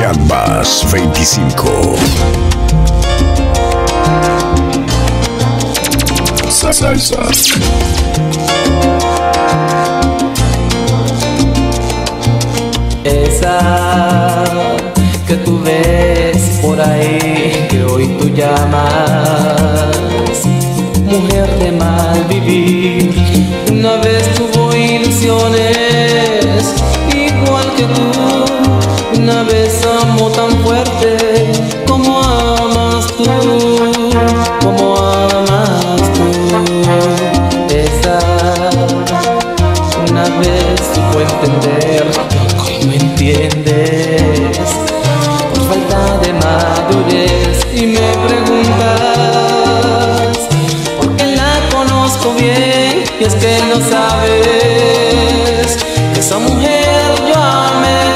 Canvas 25. Salsa. Esa que tú ves por ahí, que hoy tú llamas mujer de mal vivir, una vez tuvo ilusiones igual que tú, una vez amó tan fuerte como amas tú, como amas tú. Esa una vez supo entender lo que hoy no entiendes, por falta de madurez, y me preguntas por qué la conozco bien, y es que no sabes que esa mujer yo amé.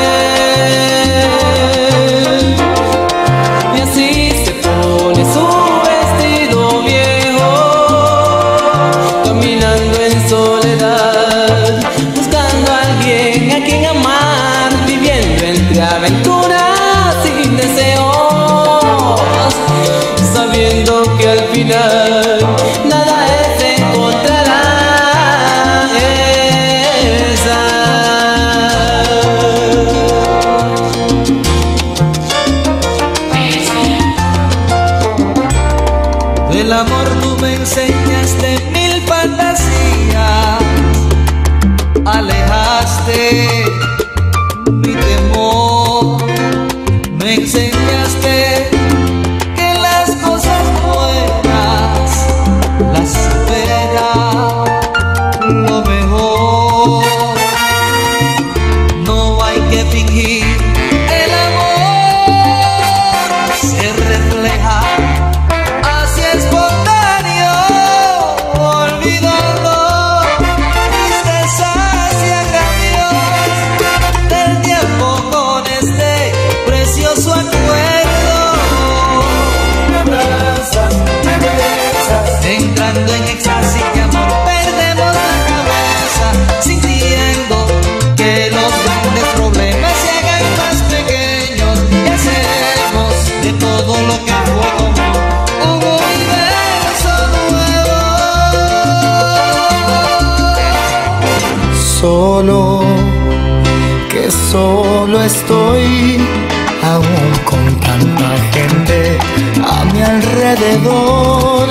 Y así se pone su vestido viejo, caminando en soledad, buscando a alguien a quien amar, viviendo entre aventuras sin deseos, sabiendo que al final nada es encontrará esa. Del amor tú me enseñaste mil fantasías, alejaste mi temor, me enseñaste que las cosas buenas las supera lo mejor. No hay que fingir, el amor se refleja así espontáneo, olvidando tristezas y agravios del tiempo con este precioso acuerdo. Entrando en éxtasis de amor perdemos la cabeza, sintiendo que los grandes problemas se hagan más pequeños, y hacemos de todo lo que fue como un universo nuevo. Solo, que solo estoy, aún con tanta gente a mi alrededor.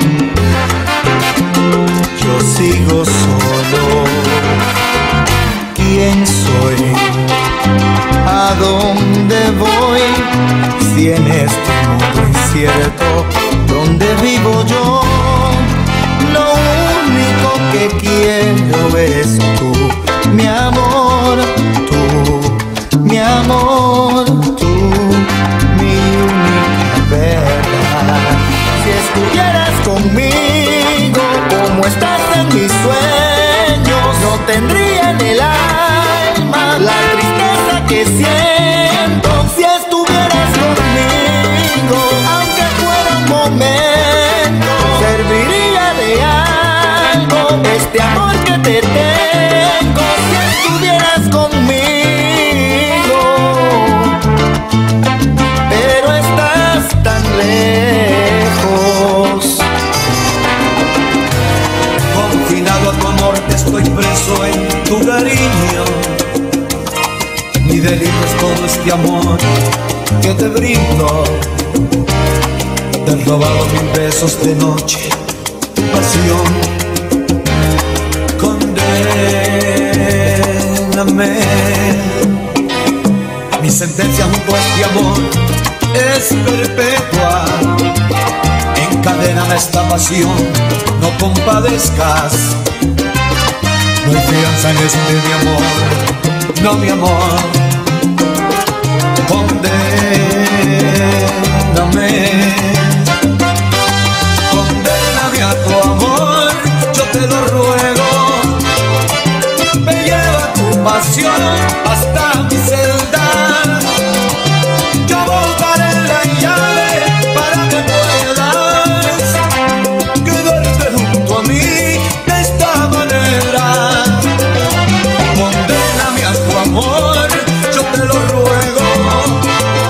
Yo sigo solo. ¿Quién soy? ¿A dónde voy? Si en este mundo incierto donde vivo yo, lo único que quiero es tú, mi amor, tú, mi amor, tú, mi única verdad. Si estuvieras conmigo como estás en mis sueños, no tendría en el alma la tristeza que siento. Si estuvieras conmigo, aunque fuera un momento, serviría de algo este amor que te tengo. Si estuvieras conmigo, pero estás tan lejos. Confinado a tu amor, estoy preso en tu cariño. Mi delito es todo este amor que te brindo. Te he robado 1000 besos de noche, pasión. Condéname. Mi sentencia junto a este amor es perpetua. Encadéname esta pasión, no compadezcas. No hay fianza en este mi amor, no mi amor. Condéname, condéname a tu amor, yo te lo ruego. Me lleva tu pasión hasta mi celda. Yo botaré la llave para que puedas quedarte junto a mí de esta manera. Condéname a tu amor, yo te lo ruego.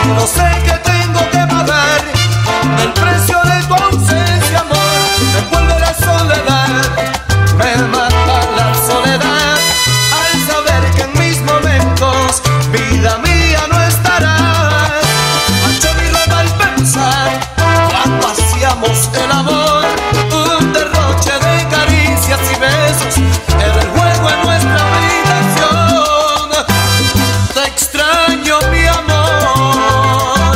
pero sé que tengo que pagar el precio de tu ausencia, amor. Me envuelve la soledad, me mata la soledad, al saber que en mis momentos, vida mía, no estarás. Mancho mi ropa al pensar cuando hacíamos el amor, un derroche de caricias y besos, era el juego en nuestra habitación. Te extraño, mi amor.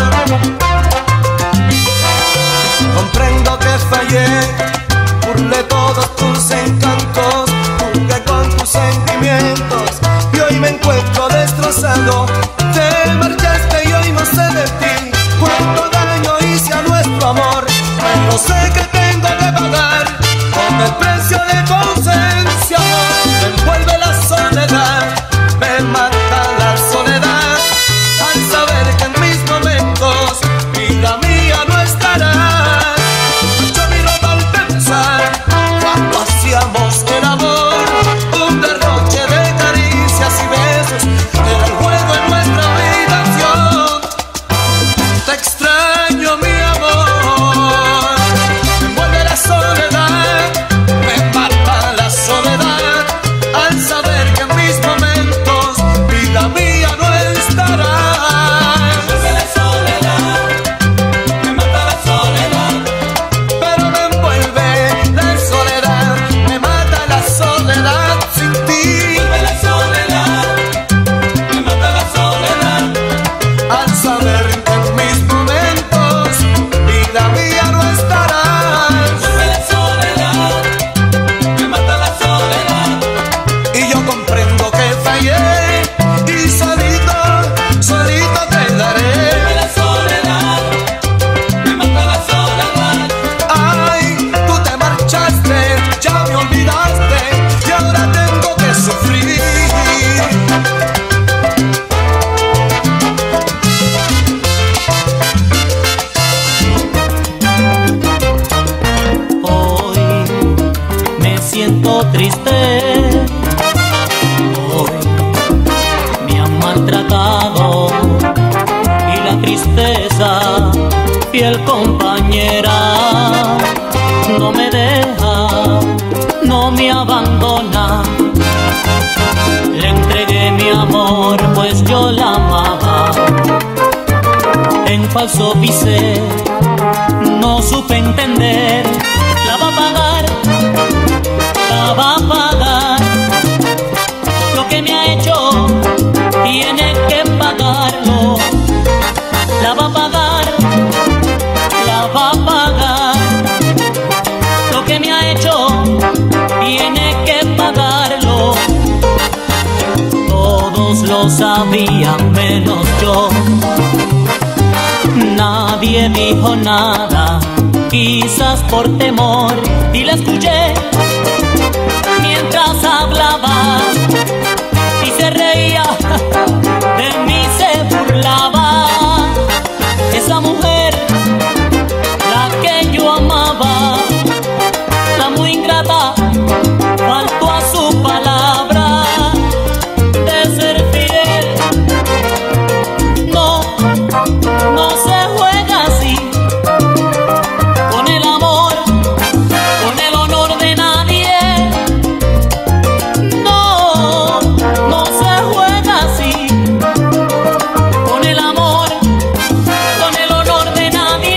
Comprendo que fallé, burlé todos tus encantos, jugué con tus sentimientos y hoy me encuentro destrozado. Te marchaste y hoy no sé de ti cuánto daño hice a nuestro amor, pero sé que tengo que pagar con el precio de tu ausencia, amor. Me envuelve la soledad, me mata la soledad, al saber que en mis momentos, vida mía, no estarás. Mancho mi ropa al pensar cuando hacíamos el amor, un derroche de caricias y besos, era el juego en nuestra habitación. Te extraño, mi amor. Me envuelve la soledad, me mata la soledad, al saber que en mis momentos, vida mía, no estarás. Me envuelve la soledad, me mata la soledad, pero me envuelve la soledad, me mata la soledad sin ti. Me envuelve la soledad, me mata la soledad, al saber que en mis momentos, vida mía, no estarás. Me envuelve la soledad, me mata la soledad, y yo comprendo que fallé y solito, solito quedaré. Me envuelve la soledad, me mata la soledad. Ay, tú te marchaste, ya me olvidaste y ahora tengo que sufrir. Hoy me siento triste, hoy me han maltratado y la tristeza, fiel compañera, no me deja, no me abandona. Le entregué mi amor, pues yo la amaba. En falso pisé, no supe entender. La va a pagar, la va a pagar. Lo que me ha hecho, tiene que pagarlo. La va a pagar, la va a pagar. Lo que me ha hecho, tiene que pagarlo. Todos lo sabían menos yo. Nadie dijo nada, quizás por temor, y la escuché mientras hablaba y se reía, de mí se burlaba. Esa mujer, la que yo amaba, la muy ingrata, faltó a su palabra de ser fiel. No, no se juega así con el amor, con el honor de nadie. No, no se juega así con el amor, con el honor de nadie.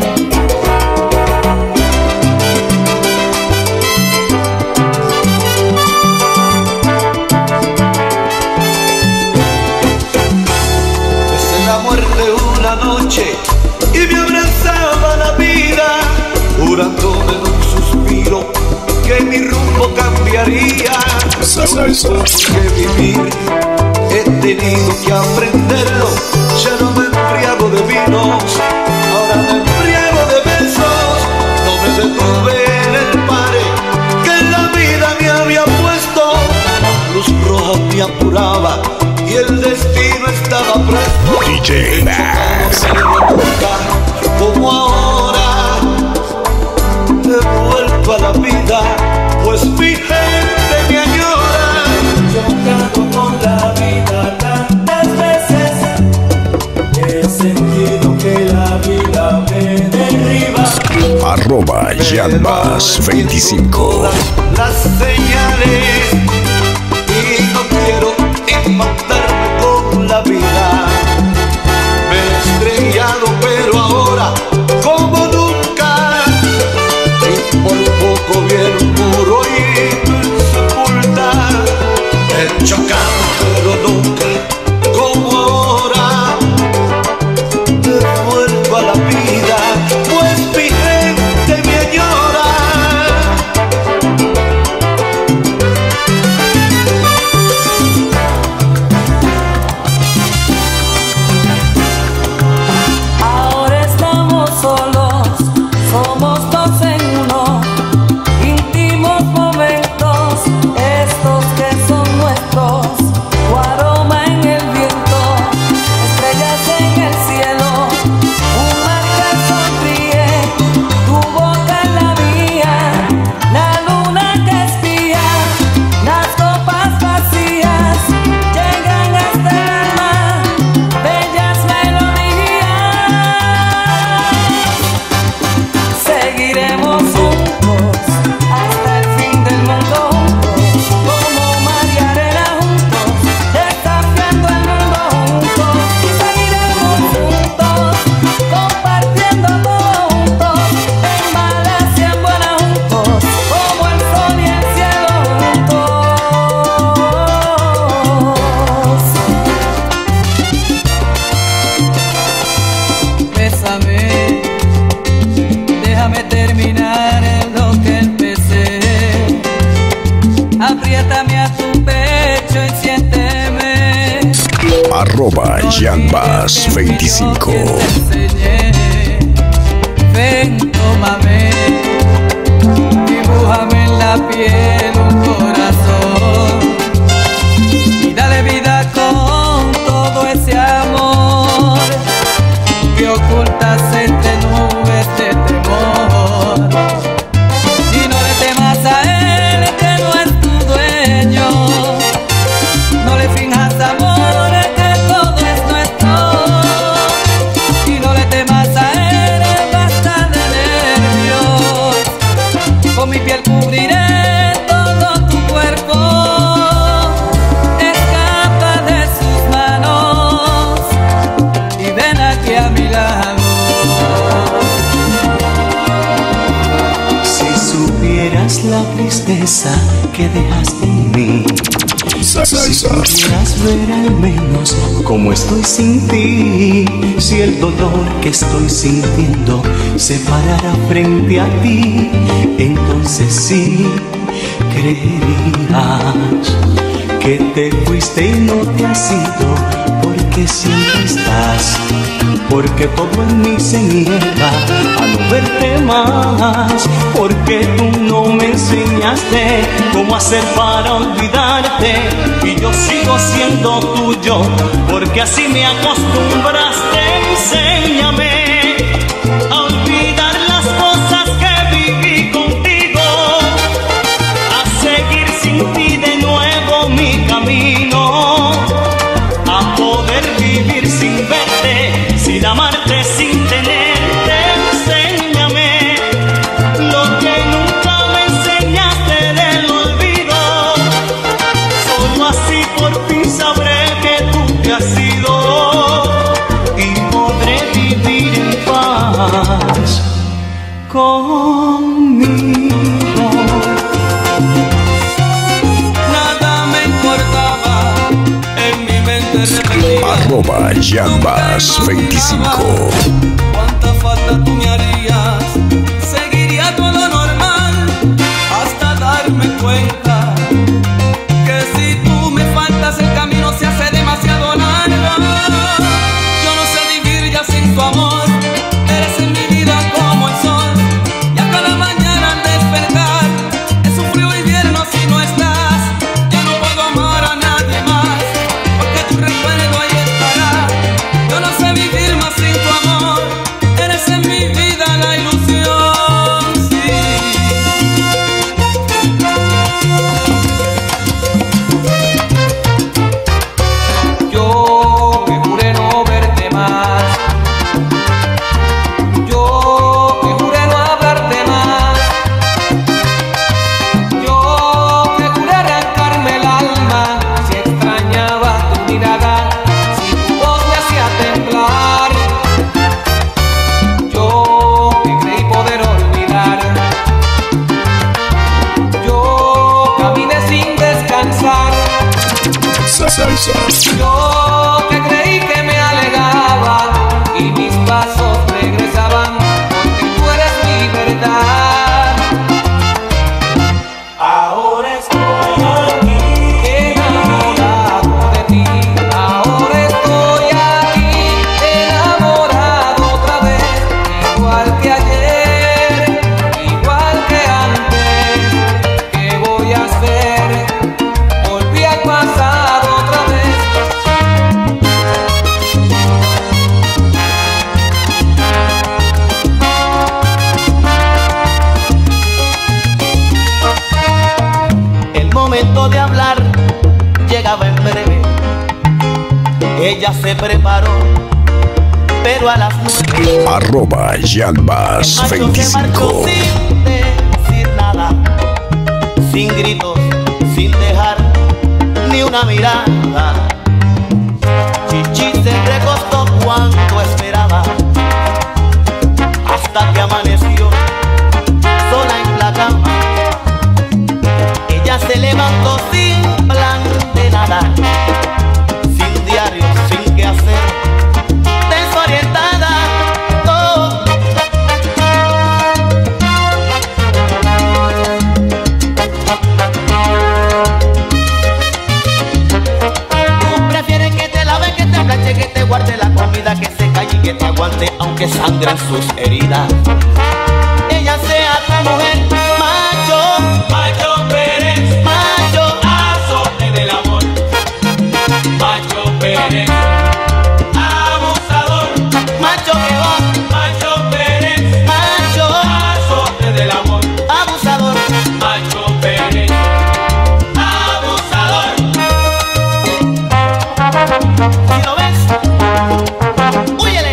Es el amor de una noche y me abrazaba la vida, jurándome en un suspiro que mi rumbo cambiaría. Salsa. Que vivir, he tenido que aprenderlo. Ya no me embriago de vinos, ahora me embriago de besos. No me detuve en el pare que la vida me había puesto. La luz roja me apuraba y el destino estaba presto. DJ Max. Como ahora he vuelto a la vida, pues mi gente me añora. Chocado con la vida tantas veces, he sentido @Yanmas25. Las señales y no quiero empatarme con la vida. Me he estrellado pero ahora como nunca, y por poco bien puro y sepultar. He chocado pero nunca como ahora. Vuelvo a la vida, pues mi gente me añora. Ahora estamos solos, somos dos en uno, íntimos momentos, estos que son nuestros, tu aroma en el viento, estrellas en el cielo, un mar que sonríe, tu boca en la mía, la luna que espía, las copas vacías llegan hasta el alma, bellas melodías. Seguiremos juntos hasta el fin del mundo, juntos como mar y arena, juntos desafiando el mundo, juntos, y seguiremos juntos compartiendo todo, juntos en malas y en buenas, juntos como el sol y el cielo, juntos. Bésame, déjame terminar lo que empecé. Apriétame a tu pecho y siénteme. @Yanmas25. Ven, tómame, dibújame en la piel un corazón y dale vida con todo ese amor que ocultas entre nubes de temor. Y no le temas a él que no es tu dueño, no le finjas amor que todo es nuestro. Y no le temas a él, basta de nervios, con mi piel cubriré todo tu cuerpo. Escapa de sus manos y ven aquí a mi lado. Si supieras la tristeza que dejaste en mí, si pudieras ver al menos cómo estoy sin ti, si el dolor que estoy sintiendo se parara frente a ti, entonces sí creerías que te fuiste y no te has ido, porque siempre estás, porque todo en mí se niega a no verte más, porque tú no me enseñaste cómo hacer para olvidarte, y yo sigo siendo tuyo, porque así me acostumbraste. Enséñame a olvidar las cosas que viví contigo, a seguir sin ti de nuevo mi camino, a poder vivir sin verte, sin amarte, sin tenerte. Enséñame lo que nunca me enseñaste del olvido, solo así por fin sabré que tú te has ido y podré vivir en paz conmigo. Nada me importaba, en mi mente repetía @Yanmas25. cuánta falta tú me harías. Seguiría todo normal hasta darme cuenta que si tú me faltas el camino se hace demasiado largo. Yo no sé vivir ya sin tu amor, eres en mi vida como el sol, y a cada mañana al despertar es un frío invierno si no estás. Ya no puedo amar a nadie más, porque tu recuerdo ahí estará. Yo no sé vivir más sin tu amor, eres en mi vida ella se preparó, pero a las 9 @Yanbas25 se marchó sin decir nada, sin gritos, sin dejar ni una mirada. Chichi se recostó cuanto esperaba, hasta que amaneció sola en la cama. Ella se levantó sin plan de nada, sin diario, sin qué hacer, desorientada. Oh. Tú prefieres que te lave, que te planche, que te guarde la comida, que se calle y que te aguante aunque sangren sus heridas. Ella sea tu mujer, macho, Macho Pérez, macho, azote del amor. Macho Pérez, abusador. macho que va, Macho Pérez, macho, azote del amor. abusador. Macho Pérez, abusador. Si lo ves, huyele.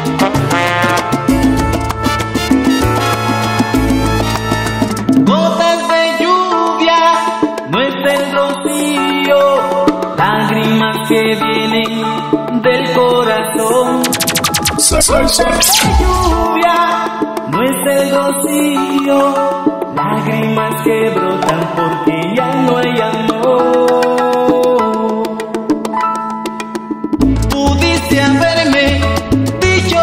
Gotas de lluvia, no es el rocío, lágrimas que vienen del corazón. Salsa. Lluvia, no es el rocío, lágrimas que brotan porque ya no hay amor. Pudiste haberme dicho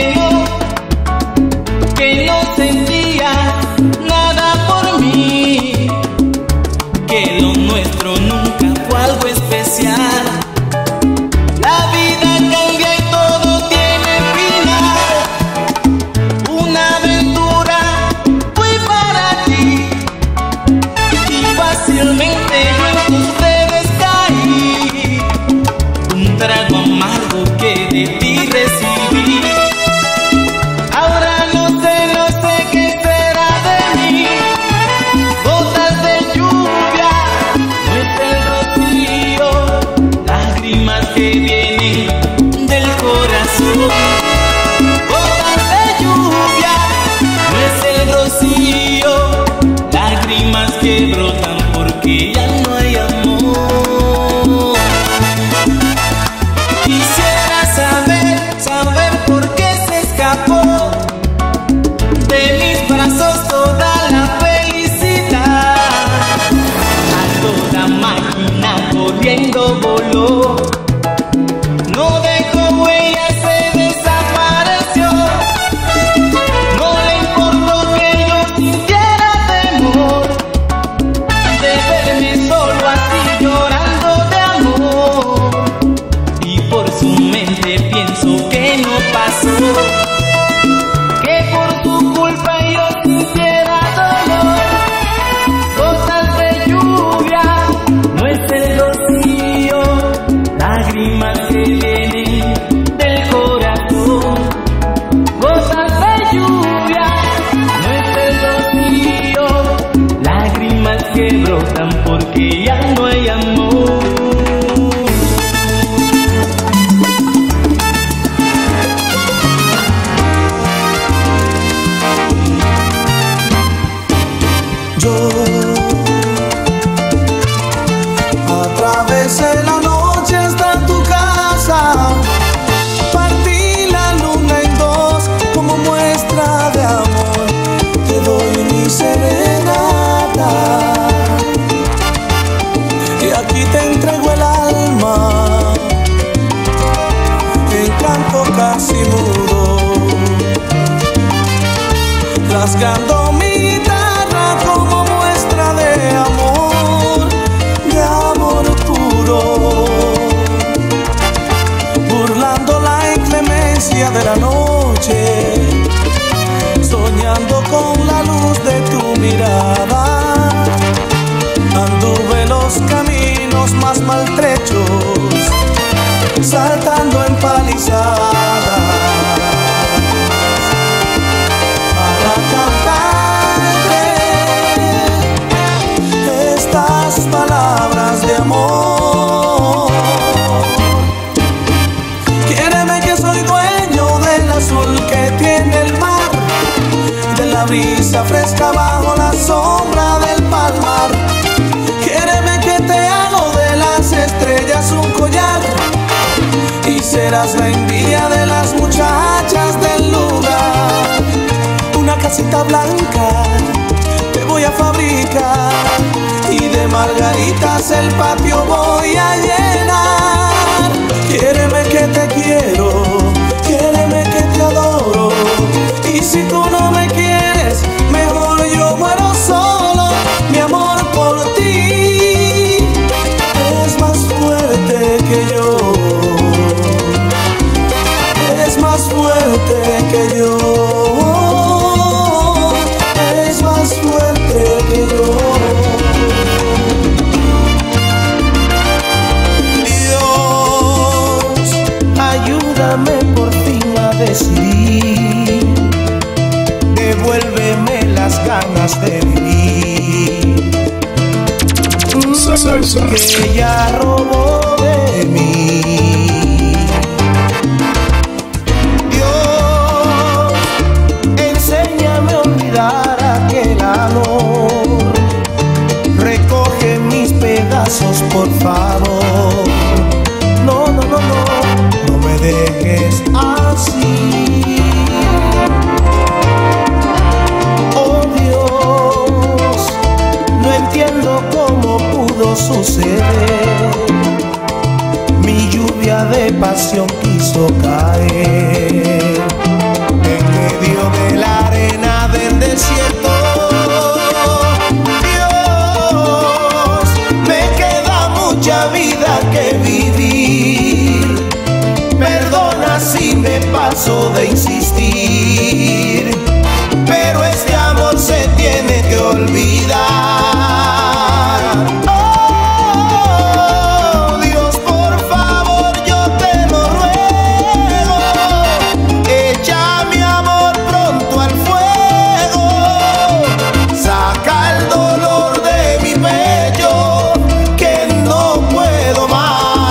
que no sentías nada por mí, que lo nuestro nunca fue algo especial. La vida cambia y todo tiene final. Una aventura fui para ti y fácilmente yo en tus dedos caí. Un trago amargo que de ti recibí. Ahora no sé qué será de mí. Gotas de lluvia, no es el rocío, lágrimas que vienen del corazón. Gotas de lluvia, no es el rocío, lágrimas que brotan porque ya no hay amor. Quisiera saber por qué se escapó de mis brazos toda la felicidad. A toda máquina corriendo voló, no dejó huella, se desapareció. No le importó que yo sintiera temor de verme solo así llorando de amor. Y por su mente pienso que no pasó, que por tu culpa yo sintiera dolor. Gotas de lluvia, no es el rocío, lágrimas que vienen del corazón. Gotas de lluvia, no es el rocío, lágrimas que brotan porque ya no hay amor. Yo atravesé la noche hasta tu casa, partí la luna en dos como muestra de amor, te doy mi serenata y aquí te entrego el alma en canto casi mudo, rasgando mi guitarra como muestra de amor puro, burlando la inclemencia de la noche, soñando con la luz de tu mirada. Anduve los caminos más maltrechos, saltando en palizadas para cantarte estas palabras de amor. brisa fresca bajo la sombra del palmar. Quiéreme que te hago de las estrellas un collar y serás la envidia de las muchachas del lugar. Una casita blanca te voy a fabricar y de margaritas el patio voy a llenar. Quiéreme que te quiero, quiéreme que te adoro, y si tú no me quieres, mejor yo muero solo. Mi amor por ti es más fuerte que yo, es más fuerte que yo, es más fuerte que yo. Ayúdame por fin a decidir, devuélveme las ganas de vivir que ella robó de mí. Dios, enséñame a olvidar aquel amor, recoge mis pedazos por favor. No, no, no, no, no me dejes así. Oh Dios, no entiendo cómo pudo suceder. Mi lluvia de pasión quiso caer en medio de la arena del desierto. Dios, me queda mucha vida que vivir. Perdona si me paso de insistir, pero este amor se tiene que olvidar. Oh, Dios, por favor, yo te lo ruego, echa mi amor pronto al fuego, saca el dolor de mi pecho, que no puedo más.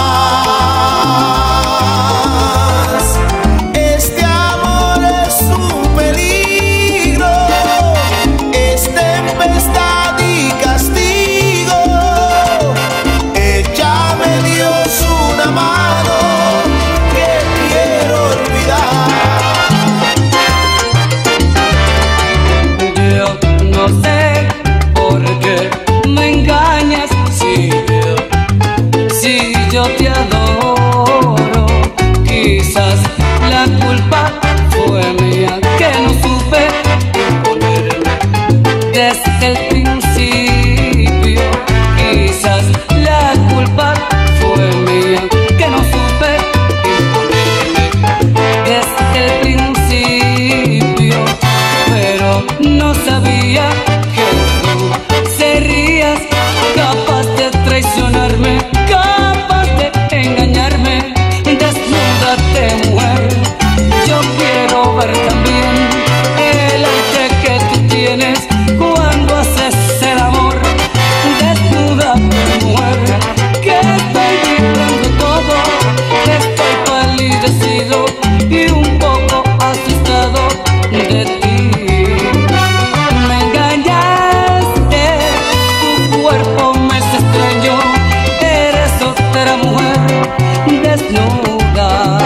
Yo te adoro, quizás la culpa fue mía, que no supe imponerme desde el principio. Quizás la culpa fue mía, que no supe imponerme desde el principio, pero no sabía que tú serías capaz de traicionarme, engañarme. Desnúdate, mujer, yo quiero ver también el arte que tú tienes cuando haces el amor. Desnúdate, mujer, que estoy vibrando todo, estoy palidecido y un poco asustado de ti. Me engañaste, tu cuerpo me es extraño, eres otra mujer desnuda.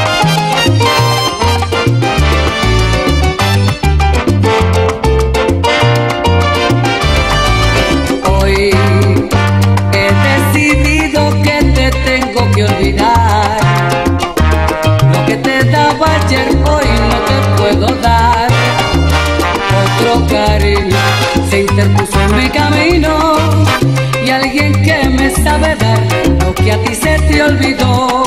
Hoy he decidido que te tengo que olvidar. Lo que te daba ayer hoy no te puedo dar. Otro cariño se interpuso en mi camino y alguien que me sabe dar lo que a ti se te olvidó.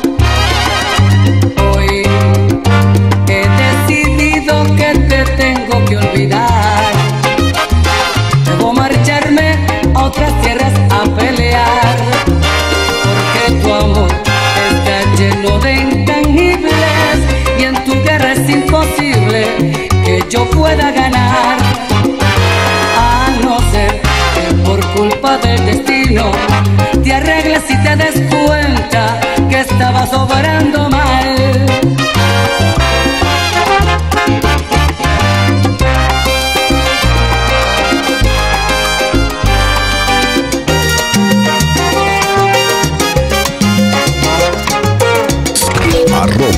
Hoy he decidido que te tengo que olvidar. Debo marcharme a otras tierras a pelear, porque tu amor está lleno de intangibles y en tu guerra es imposible que yo pueda ganar. A no ser que por culpa del destino te arregles y te des cuenta que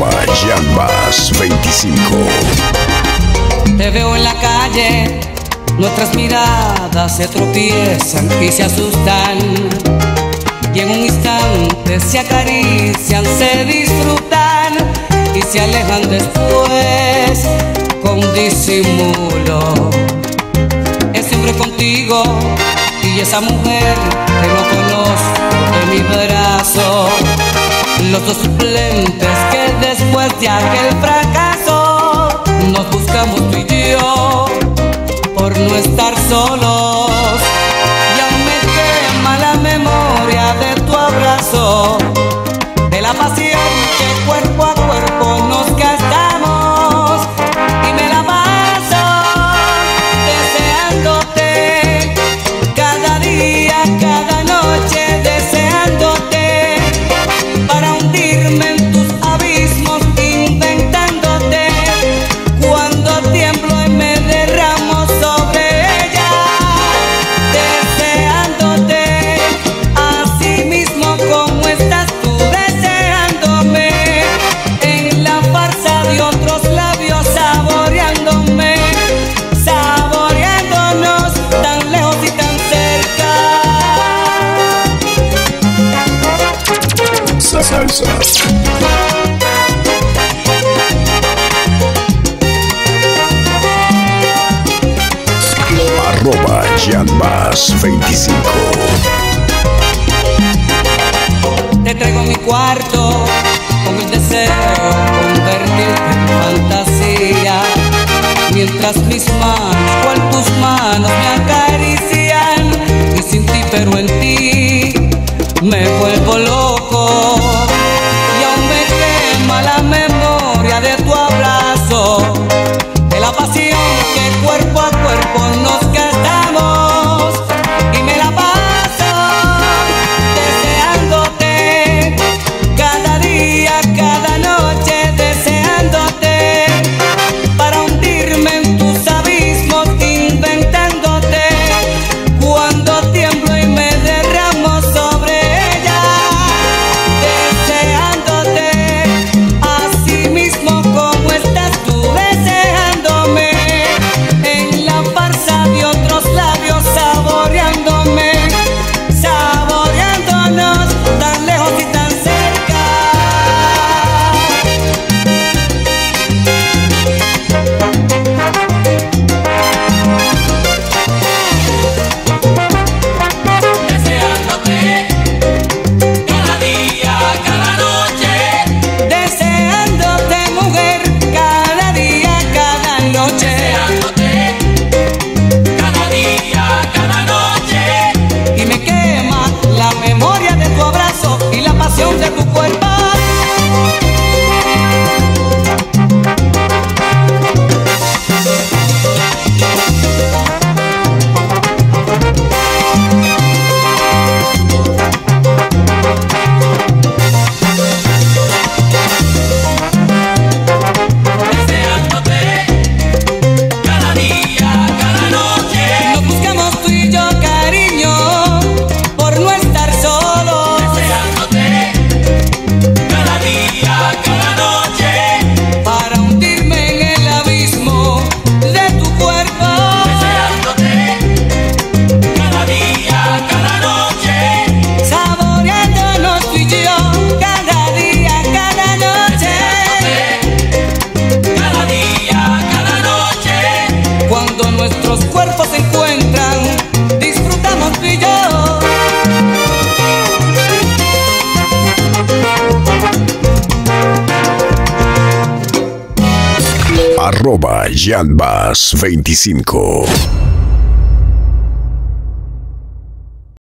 @Janbas25. Te veo en la calle, nuestras miradas se tropiezan y se asustan. Y en un instante se acarician, se disfrutan y se alejan después con disimulo. Es siempre contigo y esa mujer que no conozco de mi brazo. Los dos suplentes que después de aquel fracaso nos buscamos tú y yo por no estar solos. Y aún me quema la memoria de tu abrazo, de la pasión que cuerpo a cuerpo nos gastamos. Y me la paso deseándote cada día, cada noche, deseándote para hundirme en tus abismos, inventándote cuando tiemblo y me derramo sobre ella, deseándote así mismo como estás tú, deseándome en la farsa de otros labios, saboreándome, saboreándonos tan lejos y tan cerca. Salsa. @Janbas25. Te traigo mi cuarto con el deseo de convertirte en fantasía, mientras mis manos, cual tus manos, me acarician. Y sin ti, pero en ti, me vuelvo loco. Y aún me quema la memoria de tu abrazo, de la pasión que cuerpo a cuerpo nos gastamos. Y me la paso deseándote cada día, cada noche, deseándote para hundirme en tus abismos, inventándote cuando tiemblo y me derramo sobre ella, deseándote así mismo como estás tú, deseándome en la farsa de otros labios, saboreándome, saboreándonos tan lejos y tan cerca. Deseándote cada día, cada noche. Deseándote, mujer, cada día, cada noche. Deseándote cada día, cada noche. Y me quema la memoria de tu abrazo y la pasión de tu cuerpo. Deseándote cada día, cada noche. Nos buscamos tú y yo, cariño, por no estar solos. Deseándote cada día, cada noche. Para hundirme en el abismo de tu cuerpo. Deseándote cada día, cada noche. Saboreándonos tú y yo, cada día, cada noche. Cada día, cada noche. Cuando nuestros cuerpos se encuentran, disfrutamos tú y yo. @Janbas25.